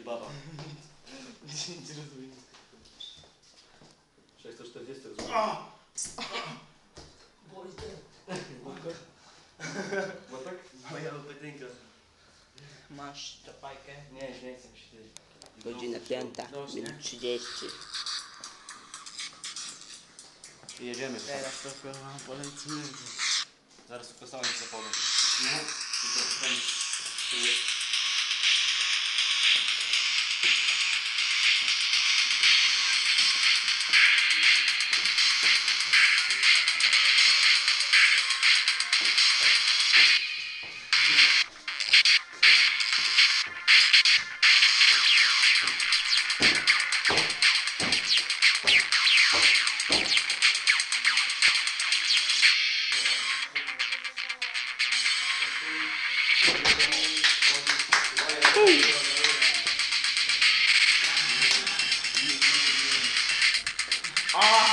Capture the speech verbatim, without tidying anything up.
Alibaba. sześćset czterdzieści zł. Boli ten. Bo tak? Moja opetynka. Masz czapajkę? Nie, nie chcę mi się tej... Godzina piąta, minut trzydzieści. I jedziemy. Teraz to chyba polecimy. Zaraz ukosałem się zapowiem. No, tylko ten... Ah!